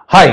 हाय,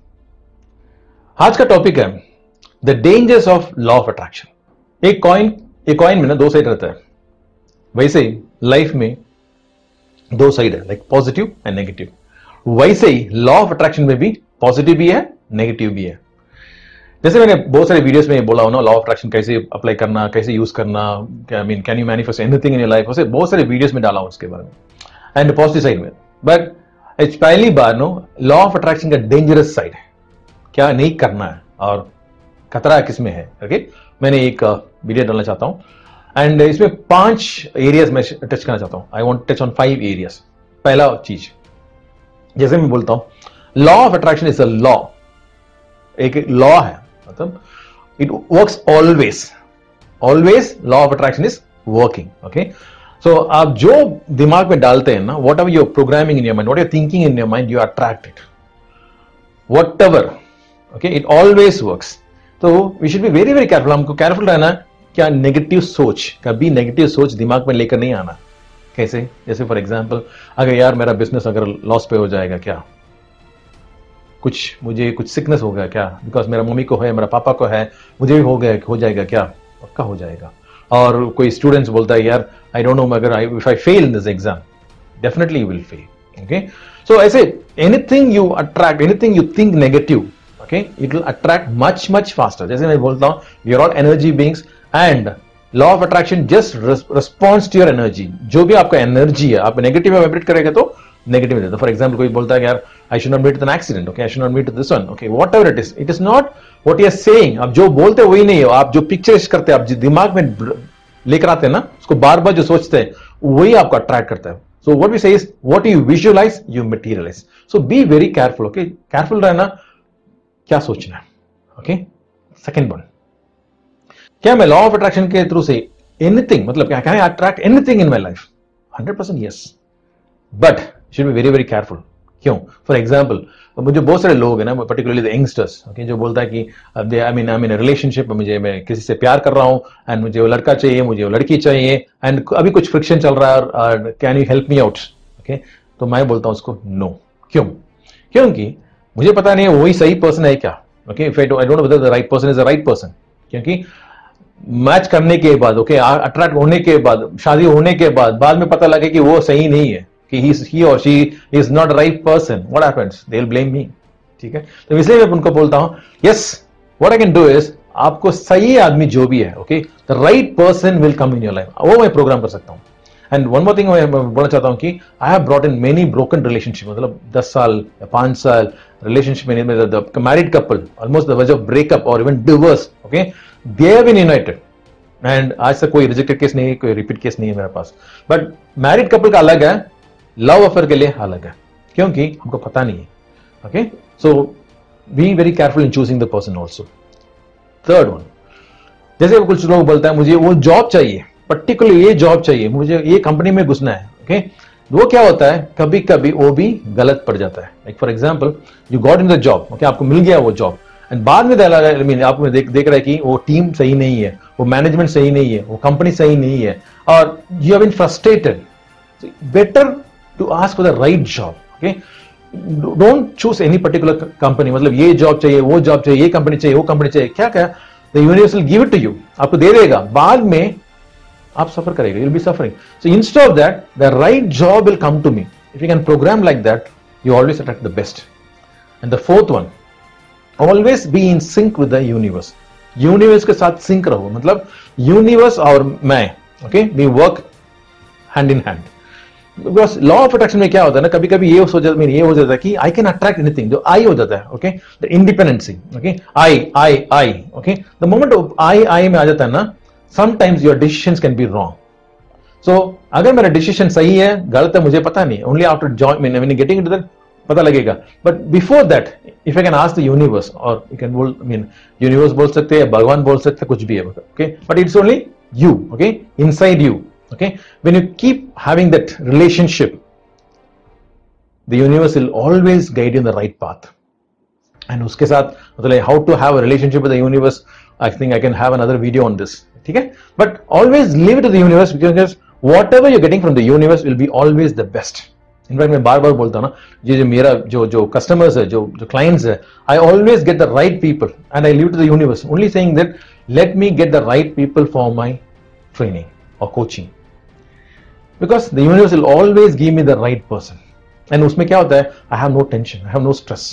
आज का टॉपिक है the dangers of law of attraction. एक कॉइन में ना दो साइड रहता है, वैसे ही लाइफ में दो साइड है, लाइक पॉजिटिव एंड नेगेटिव। वैसे ही लॉ ऑफ अट्रैक्शन में भी पॉजिटिव भी है, नेगेटिव भी है। जैसे मैंने बहुत सारे वीडियोस में बोला हूं ना, लॉ ऑफ अट्रैक्शन कैसे अप्लाई करना, कैसे यूज करना, can you manifest anything in your life, वैसे बहुत सारे वीडियोस में डाला हूं उसके बारे में एंड पॉजिटिव साइड में। बट पहली बार नो लॉ ऑफ अट्रैक्शन का डेंजरस साइड है, क्या नहीं करना है और खतरा किसमें है। ओके, मैंने एक वीडियो डालना चाहता हूं एंड इसमें 5 एरियाज में टच करना चाहता हूं। I want touch on 5 areas. पहला चीज, जैसे मैं बोलता हूं law of attraction is a law, एक लॉ है, मतलब it works always law of attraction is working. Okay, so आप जो दिमाग में डालते हैं ना, whatever you're programming in your mind, what you're thinking in your mind, you attract it, whatever. Okay, it always works. तो we should be very very careful. हमको careful रहना, क्या नेगेटिव सोच, कभी नेगेटिव सोच दिमाग में लेकर नहीं आना। कैसे? जैसे फॉर एग्जाम्पल, अगर यार मेरा बिजनेस अगर लॉस पे हो जाएगा, क्या मुझे कुछ सिकनेस हो गया क्या, बिकॉज मेरा मम्मी को है, मेरा पापा को है, मुझे भी हो जाएगा क्या? पक्का हो जाएगा। और कोई स्टूडेंट्स बोलता है यार आई डोंट नो, अगर if I fail in this exam, definitely you will fail. Okay, so ऐसे anything you attract, anything you think negative, okay, it will attract much faster. जैसे मैं बोलता हूं, we are all energy beings and law of attraction just response to your energy. जो भी आपका energy है, आप नेगेटिव में वाइब्रेट करेगा तो नेगेटिव में देता। फॉर एग्जाम्पल, कोई बोलता है यार I should not meet an accident, okay, I should not meet this one, okay, whatever it is not what you are saying. आप जो बोलते हैं वही नहीं है, आप जो पिक्चर्स करते हैं, आप जो दिमाग में लेकर आते हैं ना, उसको बार बार जो सोचते हैं वही आपको अट्रैक्ट करता है। So what we say is what you visualize you materialize. So be very careful. Okay, careful रहना, क्या सोचना है। ओके, सेकंड वन, क्या मैं लॉ ऑफ अट्रैक्शन के थ्रू से एनीथिंग, मतलब क्या can I attract anything in my life? 100% yes, but should be very very careful. क्यों? फॉर एग्जाम्पल, मुझे बहुत सारे लोग हैं ना, पर्टिकुलरली द यंगस्टर्स, ओके, जो बोलता है कि आई मीन रिलेशनशिप, मैं किसी से प्यार कर रहा हूं एंड मुझे वो लड़का चाहिए, मुझे वो लड़की चाहिए एंड अभी कुछ फ्रिक्शन चल रहा है और can you help me out? Okay, तो मैं बोलता हूं उसको नो। क्यों? क्योंकि मुझे पता नहीं है वही सही पर्सन है क्या। Okay, if I don't know whether the right person is the right person, क्योंकि मैच करने के बाद, ओके, अट्रैक्ट होने के बाद, शादी होने के बाद में पता लगे कि वो सही नहीं है, कि he or she is not the right person, what happens? They'll blame me. ठीक है, तो इसलिए मैं उनको बोलता हूं yes, what I can do is, आपको सही आदमी जो भी है, okay, the right person will come in your life, वो मैं प्रोग्राम कर सकता हूं। एंड वन मोर थिंग मैं बोलना चाहता हूं कि I have brought in many broken relationship, मतलब 10 साल या 5 साल रिलेशनशिप में married couple almost the verge of breakup और even divorce, okay, they have been united and आज तक कोई रिजेक्टेड केस नहीं है, कोई रिपीट केस नहीं है मेरे पास। बट मैरिड कपल का अलग है, लव अफेयर के लिए अलग है, क्योंकि हमको पता नहीं है। Okay, so be very careful in choosing the person also. Third one, जैसे कुछ लोग बोलते हैं मुझे वो जॉब चाहिए, पर्टिकुलर ये जॉब चाहिए, मुझे ये कंपनी में घुसना है। ओके, वो क्या होता है, कभी कभी वो भी गलत पड़ जाता है। Like for example, you got in the job, okay, आपको मिल गया वो जॉब एंड बाद में आपको देख रहा है कि वो टीम सही नहीं है, वो मैनेजमेंट सही नहीं है, वो कंपनी सही नहीं है और you have been frustrated. Better to ask for the right job. Okay, don't choose any particular company, मतलब ये जॉब चाहिए, वो जॉब चाहिए, ये कंपनी चाहिए, वो कंपनी चाहिए, क्या the universe will give it to you, आपको दे देगा, बाद में आप सफर करेगा, you'll be suffering. So instead of that, the right job will come to me. If you can program like that, you always attract the best. And the fourth one, always be in sync with the universe. Universe के साथ sync रहो, मतलब universe और मैं, okay, we work hand in hand. Because law of attraction में क्या होता है ना, कभी कभी ये हो जाता है कि आई कैन अट्रैक्ट एनीथिंग, जो आई हो जाता है, okay, the independency, okay, I, okay, the moment I में आ जाता है ना, sometimes your decisions can be wrong. So अगर मेरा डिसीजन सही है गलत है मुझे पता नहीं, only after join getting into that पता लगेगा। But before that if I can ask the universe, और यू कैन बोल, यूनिवर्स बोल सकते हैं, भगवान बोल सकते हैं, कुछ भी है, okay, but it's only you, okay, inside you. Okay, when you keep having that relationship, the universe will always guide you in the right path. And उसके साथ मतलब how to have a relationship with the universe, I think I can have another video on this. ठीक है? But always leave it to the universe, because whatever you're getting from the universe will be always the best. In fact मैं बार बार बोलता हूँ ना, ये जो मेरा जो कस्टमर्स है, जो क्लाइंट्स है, I always get the right people and I leave to the universe only saying that let me get the right people for my training और coaching, because the universe will always give me the right person. And उसमें क्या होता है, I have no tension, I have no stress.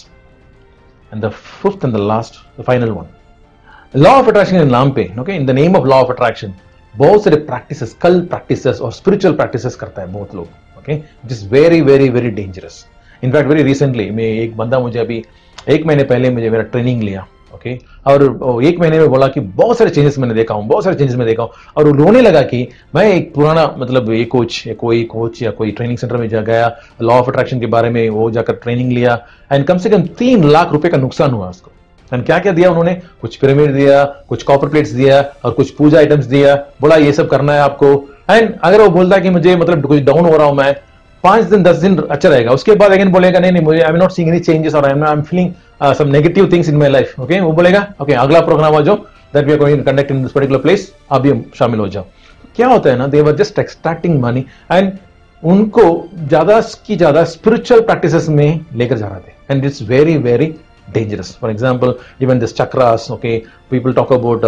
And the fifth and the last, the final one, law of attraction के नाम पे, okay, in the name of law of attraction बहुत सारे practices, कल प्रैक्टिसेस और स्पिरिचुअल प्रैक्टिसेस करता है बहुत लोग, okay, which is very very very dangerous. In fact very recently मैं एक बंदा मुझे अभी 1 महीने पहले मुझे मेरा ट्रेनिंग लिया, ओके, और 1 महीने में बोला कि बहुत सारे चेंजेस मैंने देखा हूँ, बहुत सारे चेंजेस मैं देखा हूँ, और वो रोने लगा कि मैं एक पुराना मतलब ये कोच या कोई ट्रेनिंग सेंटर में जा गया, लॉ ऑफ अट्रैक्शन के बारे में वो जाकर ट्रेनिंग लिया, एंड कम से कम 3 लाख रुपए का नुकसान हुआ उसको. एंड क्या क्या दिया उन्होंने, कुछ पिरामिड दिया, कुछ कॉपर प्लेट्स दिया और कुछ पूजा आइटम्स दिया, बोला ये सब करना है आपको. एंड अगर वो बोलता है कि मुझे मतलब कुछ डाउन हो रहा हूं मैं, 5 दिन 10 दिन अच्छा रहेगा, उसके बाद अगेन बोलेगा नहीं मुझे I am not seeing any changes और I am feeling some negative things in my life. Okay, वो बोलेगा ओके अगला प्रोग्राम आ जो that we are going to conduct in this particular place, आप भी शामिल हो जाओ. क्या होता है ना, they were just extracting money and उनको ज्यादा की ज्यादा स्पिरिचुअल प्रैक्टिसेस में लेकर जा रहे थे. And it's very very dangerous. For example, even this chakras, okay, people talk about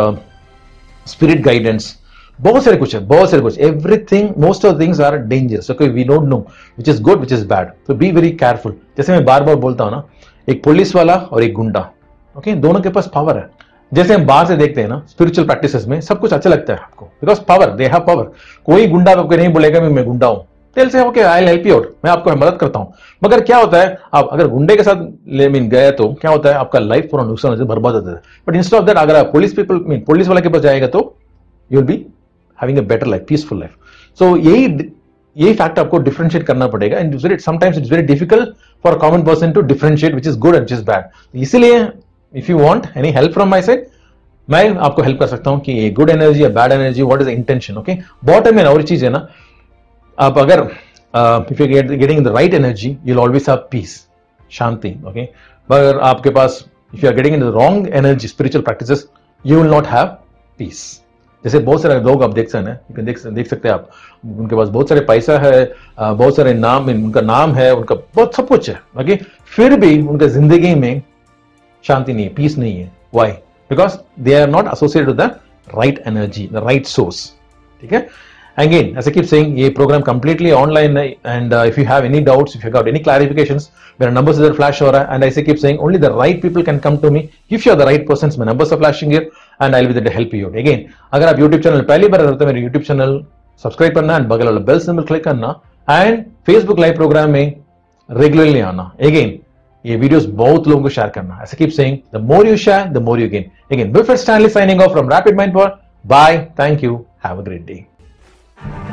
spirit guidance. बहुत सारे कुछ है, everything, most of the things are dangerous. Okay, we don't know which is good, which is bad. So be very careful. जैसे मैं बार बार बोलता हूँ ना, एक पुलिस वाला और एक गुंडा, okay, दोनों के पास पावर है. जैसे हम बाहर से देखते हैं ना स्पिरिचुअल प्रैक्टिसेस में सब कुछ अच्छा लगता है आपको, because power, they have power. कोई गुंडा आपको नहीं बोलेगा मैं गुंडा हूं, तेल से okay I help you out, मैं आपको मदद करता हूं. मगर क्या होता है, आप अगर गुंडे के साथ गए तो क्या होता है, आपका लाइफ पूरा नुकसान होता है, बर्बाद होता है. बट इंस्टेड ऑफ दैट अगर आप पुलिस वाले के पास जाएगा तो you will be having a better life, peaceful life. So यही फैक्ट आपको डिफरेंशिएट करना पड़ेगा. And sometimes it's very difficult for common person to differentiate which is good and which is bad. इसीलिए if you want any help from my side, मैं आपको help कर सकता हूं कि ये गुड एनर्जी या bad energy, what is the intention. Okay, bottom में और चीज है ना, आप अगर if you're getting the right energy, you'll always have peace, shanti. Okay, but आपके पास if you are getting into the wrong energy, spiritual practices, you will not have peace. जैसे बहुत सारे लोग आप देख सकते हैं आप, उनके पास बहुत सारे पैसा है, बहुत सारे नाम, उनका नाम है, उनका बहुत सब कुछ है, ओके, फिर भी उनके जिंदगी में शांति नहीं है, पीस नहीं है. Why? Because they are not associated with the right energy, the right source. ठीक है. Again, as I keep saying, ये program completely online है, and if you have any doubts, if you got any clarifications, मेरा numbers इधर flash हो रहा है, and I keep saying only the right people can come to me. If you are the right persons, my numbers are flashing here, and I'll be there to help you out. Again, अगर आप YouTube channel पहली बार आते हैं, मेरे YouTube channel subscribe करना, and बगल वाला bell symbol click करना, and Facebook live program में regularly आना. Again, ये videos बहुत लोगों को share करना. As I keep saying, the more you share, the more you gain. Again, Wilfred Stanley signing off from Rapid Mind Power. Bye. Thank you. Have a great day.